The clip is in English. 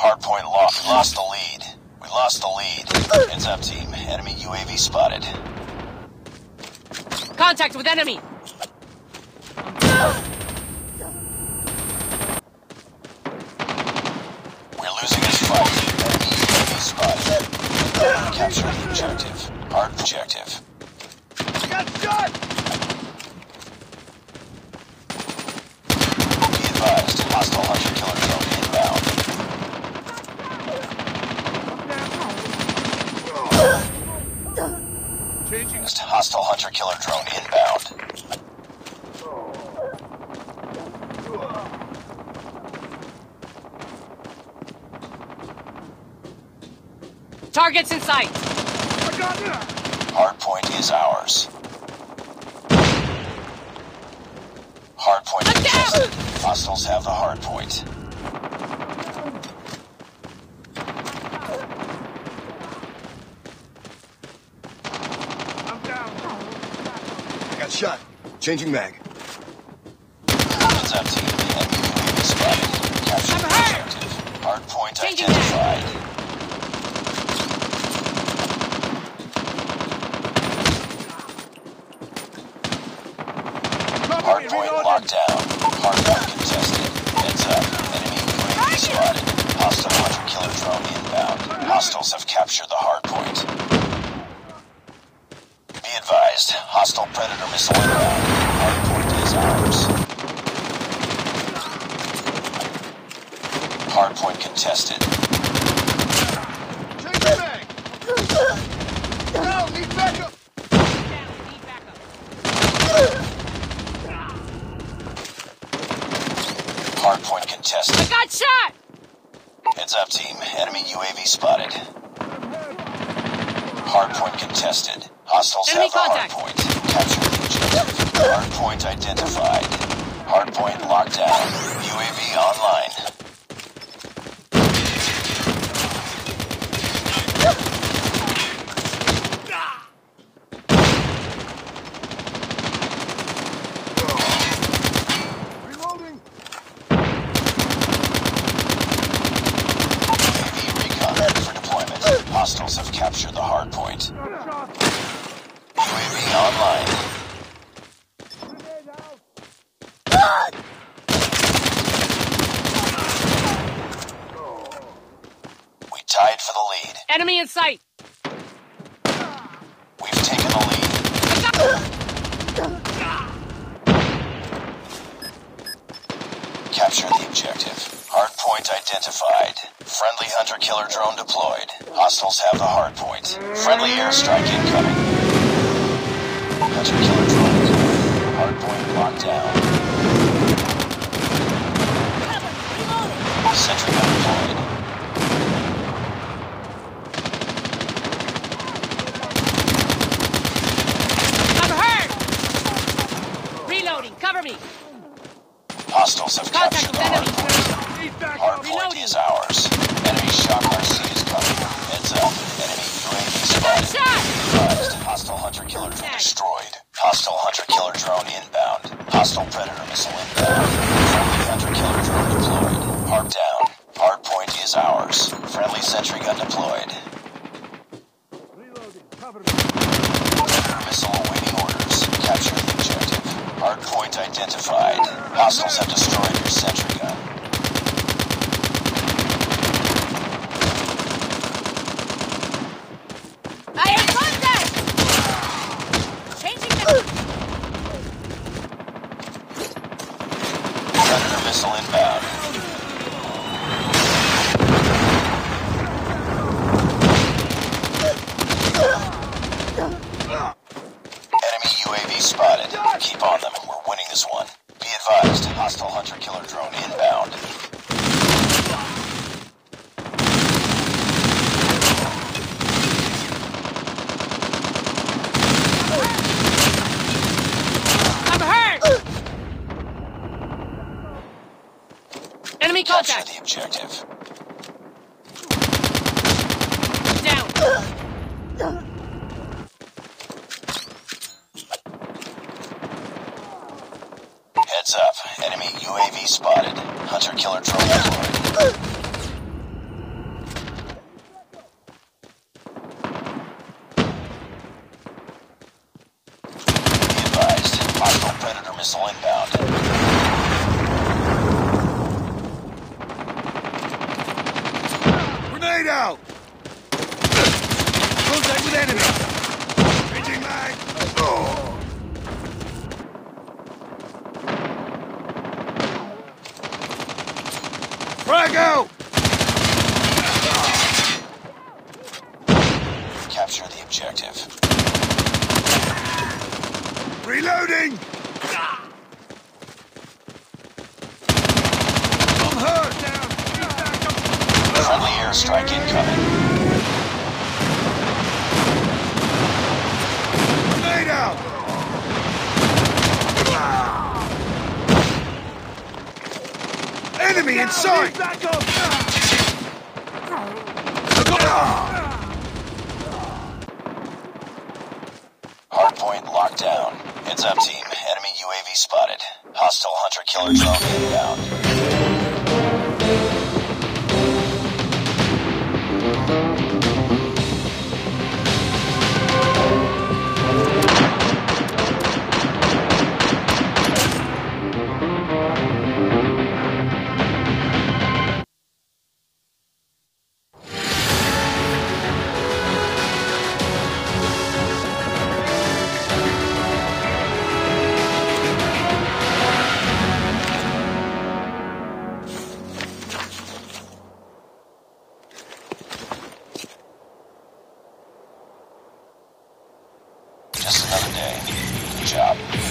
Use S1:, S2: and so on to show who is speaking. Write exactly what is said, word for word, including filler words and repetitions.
S1: Hardpoint lost. We lost the lead. We lost the lead. Heads up, team. Enemy U A V spotted.
S2: Contact with enemy!
S1: We're losing this fight. Enemy U A V spotted. Capture the objective. Hard objective.
S3: Got shot!
S1: Be advised. Hostile hunter killer drone inbound.
S3: Changing.
S1: Hostile hunter killer drone inbound.
S2: Targets in sight!
S3: I got it!
S1: Hardpoint is ours. Hardpoint
S2: Look
S1: contested. Hostiles have the hardpoint.
S3: I'm down.
S4: I got shot. Changing mag.
S1: Heads up, team. Enemy U A V spotted. Capture the objective. Hardpoint
S2: Changing
S1: identified. Hardpoint locked down. Hardpoint contested. Heads up. Enemy U A V spotted. Hostile hunter killer drone inbound. Hostiles have captured the hardpoint. Be advised. Hostile predator missile inbound. Hardpoint is ours. Hardpoint contested.
S3: Change the mag! No, need backup!
S1: Hardpoint contested.
S2: I got shot!
S1: Heads up, team. Enemy U A V spotted. Hardpoint contested. Hostiles
S2: Enemy
S1: have the
S2: contact.
S1: hardpoint. Capture the objective. Hardpoint identified. Hardpoint locked down. U A V online.
S3: Reloading!
S1: U A V recon ready for deployment. Hostiles have captured the hardpoint. U A V online. We tied for the lead.
S2: Enemy in sight!
S1: We've taken the lead. Capture the objective. Hardpoint identified. Friendly hunter-killer drone deployed. Hostiles have the hardpoint. Friendly airstrike incoming. Hunter-killer drone deployed. Hardpoint locked down. Sentry gun deployed.
S2: I'm hurt! Reloading, cover me!
S1: Hostiles have
S2: Contact
S1: captured
S2: with
S1: the
S2: enemy!
S1: hardpoint.
S3: Need backup!
S1: Hardpoint
S2: Reloading.
S1: is ours. Enemy shock R C is coming. Heads up. Enemy U A V spotted.
S2: Shot!
S1: Advised. Hostile hunter-killer drone destroyed. Hostile hunter-killer drone inbound. Hostile predator missile inbound. Friendly hunter-killer drone deployed. Hard down. Hardpoint is ours. Friendly sentry gun deployed.
S3: Reloading. Cover me.
S1: Predator missile awaiting orders. Capture the objective. Hardpoint identified. Hostiles have destroyed your sentry gun.
S2: I have contact! Changing the...
S1: Predator missile inbound. Enemy U A V spotted. Keep on them. We're winning this one. Be advised. Hostile hunter-killer drone inbound.
S2: I'm hurt! Enemy
S1: Capture
S2: contact!
S1: the objective.
S2: Down!
S1: Heads up. Enemy U A V spotted. Hunter-killer drone deployed. Predator missile inbound.
S3: Grenade out! Contact with enemy! Changing mag! Oh. Frag out!
S1: Capture the objective.
S3: Reloading! I'm hurt! Down!
S1: Friendly airstrike incoming.
S3: Grenade out! Enemy in sight! Back up!
S1: Hardpoint locked down. Heads up, team. Enemy U A V spotted. Hostile hunter-killer drone inbound. Just another day. Good job.